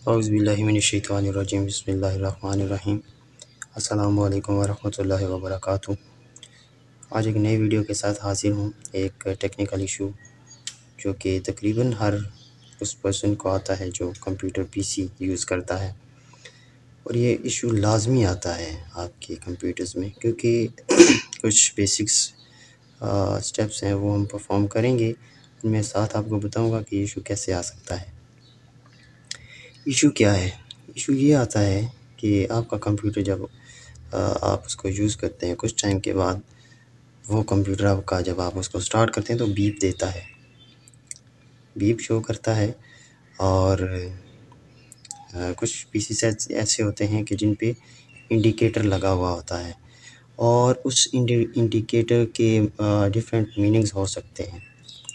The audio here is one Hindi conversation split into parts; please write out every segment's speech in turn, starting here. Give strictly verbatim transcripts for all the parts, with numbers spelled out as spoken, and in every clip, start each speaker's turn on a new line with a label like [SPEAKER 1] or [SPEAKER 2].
[SPEAKER 1] औज़ुबिल्लाहिमिनश्शैतानिर्रजीम बिस्मिल्लाहिर्रहमानिर्रहीम। अस्सलामु अलैकुम वरहमतुल्लाहि वबरकातुहू। आज एक नई वीडियो के साथ हाज़िर हूँ। एक टेक्निकल इशू जो कि तकरीबन हर उस पर्सन को आता है जो कंप्यूटर पीसी यूज़ करता है, और ये इशू लाज़मी आता है आपके कंप्यूटर्स में, क्योंकि कुछ बेसिक्स स्टेप्स हैं वो हम परफॉर्म करेंगे। उनमें साथ आपको बताऊंगा कि इशू कैसे आ सकता है। इशू क्या है? इशू ये आता है कि आपका कंप्यूटर जब आ, आप उसको यूज़ करते हैं, कुछ टाइम के बाद वो कंप्यूटर आपका जब आप उसको स्टार्ट करते हैं तो बीप देता है, बीप शो करता है। और आ, कुछ पीसी सेट्स ऐसे होते हैं कि जिन पे इंडिकेटर लगा हुआ होता है, और उस इंडिकेटर के डिफरेंट मीनिंग्स हो सकते हैं।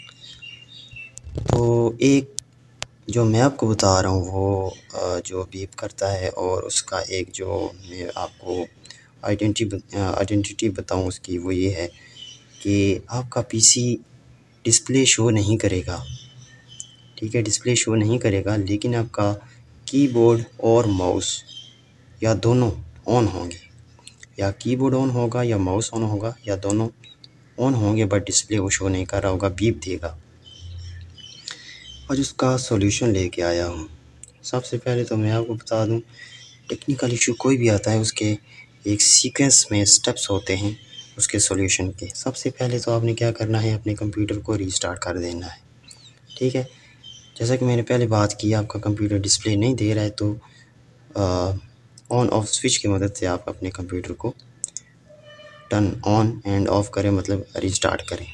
[SPEAKER 1] तो एक जो मैं आपको बता रहा हूँ वो आ, जो बीप करता है, और उसका एक जो मैं आपको आइडेंटिटी आइडेंटिटी बताऊँ उसकी, वो ये है कि आपका पीसी डिस्प्ले शो नहीं करेगा, ठीक है, डिस्प्ले शो नहीं करेगा, लेकिन आपका कीबोर्ड और माउस या दोनों ऑन होंगे, या कीबोर्ड ऑन होगा या माउस ऑन होगा, या दोनों ऑन होंगे, बट डिस्प्ले वो शो नहीं कर रहा होगा, बीप देगा। और उसका सॉल्यूशन लेके आया हूँ। सबसे पहले तो मैं आपको बता दूँ, टेक्निकल इशू कोई भी आता है उसके एक सीक्वेंस में स्टेप्स होते हैं उसके सॉल्यूशन के। सबसे पहले तो आपने क्या करना है, अपने कंप्यूटर को रीस्टार्ट कर देना है, ठीक है। जैसा कि मैंने पहले बात की, आपका कंप्यूटर डिस्प्ले नहीं दे रहा है तो ऑन ऑफ स्विच की मदद से आप अपने कंप्यूटर को टर्न ऑन एंड ऑफ करें, मतलब रीस्टार्ट करें।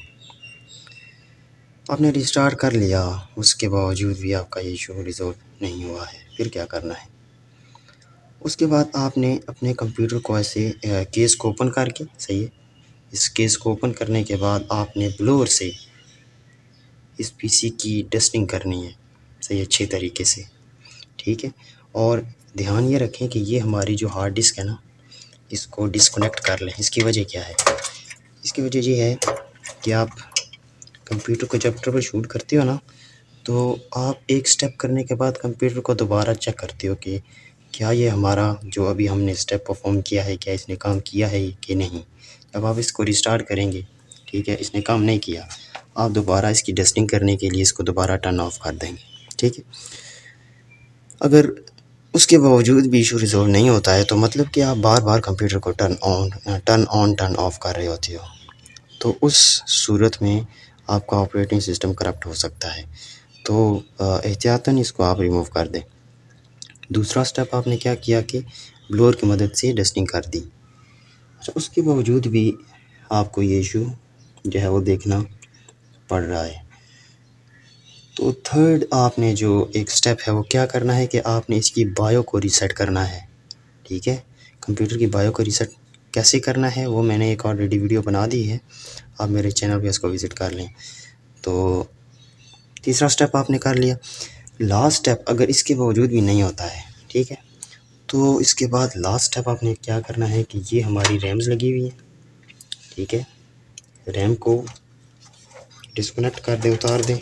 [SPEAKER 1] आपने रिस्टार्ट कर लिया, उसके बावजूद भी आपका ये इशू रिजॉल्व नहीं हुआ है, फिर क्या करना है? उसके बाद आपने अपने कंप्यूटर को ऐसे केस को ओपन करके, सही है, इस केस को ओपन करने के बाद आपने ब्लोअर से इस पीसी की डस्टिंग करनी है, सही, अच्छे तरीके से, ठीक है। और ध्यान ये रखें कि ये हमारी जो हार्ड डिस्क है ना, इसको डिस्कनेक्ट कर लें। इसकी वजह क्या है? इसकी वजह ये है कि आप कंप्यूटर को जब ट्रबल शूट करते हो ना, तो आप एक स्टेप करने के बाद कंप्यूटर को दोबारा चेक करते हो कि क्या ये हमारा जो अभी हमने स्टेप परफॉर्म किया है, क्या इसने काम किया है कि नहीं। जब आप इसको रिस्टार्ट करेंगे, ठीक है, इसने काम नहीं किया, आप दोबारा इसकी डस्टिंग करने के लिए इसको दोबारा टर्न ऑफ कर देंगे, ठीक है। अगर उसके बावजूद भी इशू रिजॉल्व नहीं होता है तो मतलब कि आप बार बार कंप्यूटर को turn on turn on turn off कर रहे होते हो, तो उस सूरत में आपका ऑपरेटिंग सिस्टम करप्ट हो सकता है। तो एहतियातन इसको आप रिमूव कर दें। दूसरा स्टेप आपने क्या किया कि ब्लोअर की मदद से डस्टिंग कर दी। अच्छा, उसके बावजूद भी आपको ये इशू जो है वो देखना पड़ रहा है, तो थर्ड आपने जो एक स्टेप है वो क्या करना है कि आपने इसकी बायो को रीसेट करना है, ठीक है। कंप्यूटर की बायो को रीसेट कैसे करना है वो मैंने एक ऑलरेडी वीडियो बना दी है, आप मेरे चैनल पे इसको विज़िट कर लें। तो तीसरा स्टेप आपने कर लिया। लास्ट स्टेप अगर इसके बावजूद भी नहीं होता है, ठीक है, तो इसके बाद लास्ट स्टेप आपने क्या करना है कि ये हमारी रैम्स लगी हुई है, ठीक है, रैम को डिस्कनेक्ट कर दें, उतार दें,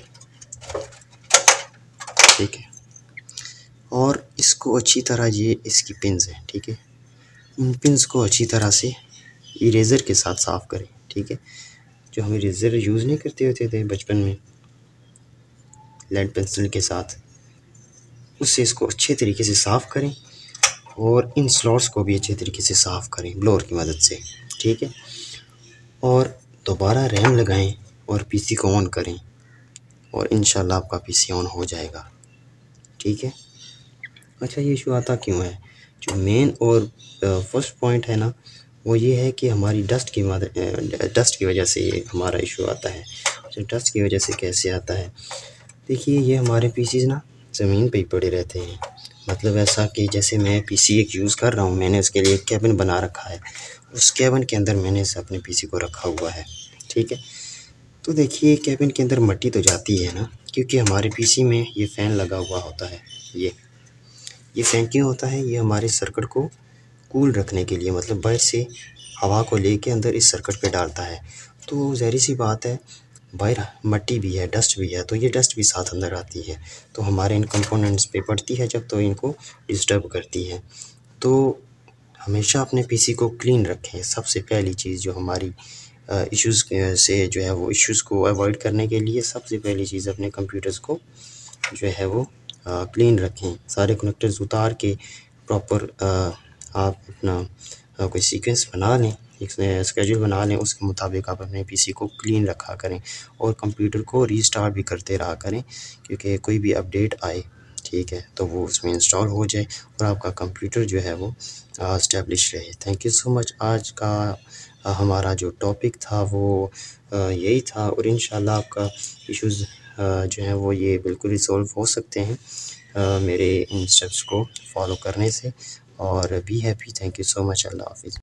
[SPEAKER 1] ठीक है। और इसको अच्छी तरह, ये इसकी पिन्स हैं, ठीक है, इन पिन्स को अच्छी तरह से इरेज़र के साथ साफ़ करें, ठीक है। जो हम इरेज़र यूज़ नहीं करते होते थे बचपन में लेड पेंसिल के साथ, उससे इसको अच्छे तरीके से साफ़ करें, और इन स्लॉट्स को भी अच्छे तरीके से साफ़ करें ब्लोअर की मदद से, ठीक है। और दोबारा रैम लगाएं और पीसी को ऑन करें, और इंशाल्लाह आपका पीसी ऑन हो जाएगा, ठीक है। अच्छा, ये इशू आता क्यों है? जो मेन और फर्स्ट पॉइंट है ना, वो ये है कि हमारी डस्ट की मदद डस्ट की वजह से ये हमारा इशू आता है। तो डस्ट की वजह से कैसे आता है? देखिए, ये हमारे पीसीज ना ज़मीन पे ही पड़े रहते हैं, मतलब ऐसा कि जैसे मैं पीसी एक यूज़ कर रहा हूँ, मैंने उसके लिए एक कैबिन बना रखा है, उस कैबिन के अंदर मैंने इसे अपने पीसी को रखा हुआ है, ठीक है। तो देखिए, कैबिन के अंदर मिट्टी तो जाती है ना, क्योंकि हमारे पीसी में ये फ़ैन लगा हुआ होता है। ये ये फ़ैन क्यों होता है? ये हमारे सर्किट को कूल रखने के लिए, मतलब बाहर से हवा को लेके अंदर इस सर्किट पे डालता है। तो ज़ाहिर सी बात है बाहर मट्टी भी है, डस्ट भी है, तो ये डस्ट भी साथ अंदर आती है, तो हमारे इन कंपोनेंट्स पे पड़ती है जब, तो इनको डिस्टर्ब करती है। तो हमेशा अपने पीसी को क्लीन रखें, सबसे पहली चीज़ जो हमारी इश्यूज़ से जो है वो इश्यूज़ को अवॉइड करने के लिए सबसे पहली चीज़ अपने कंप्यूटर्स को जो है वो क्लीन रखें। सारे कनेक्टर्स उतार के प्रॉपर आप अपना कोई सीक्वेंस बना लें, एक स्केड्यूल बना लें, उसके मुताबिक आप अपने पीसी को क्लीन रखा करें और कंप्यूटर को रीस्टार्ट भी करते रहा करें, क्योंकि कोई भी अपडेट आए, ठीक है, तो वो उसमें इंस्टॉल हो जाए और आपका कंप्यूटर जो है वो एस्टेब्लिश रहे। Thank you so much. आज का हमारा जो टॉपिक था वो यही था और इंशाल्लाह आपका इश्यूज़ जो है वो ये बिल्कुल रिज़ॉल्व हो सकते हैं मेरे इन स्टेप्स को फॉलो करने से। और be happy. Thank you so much. अल्लाह हाफ़िज़।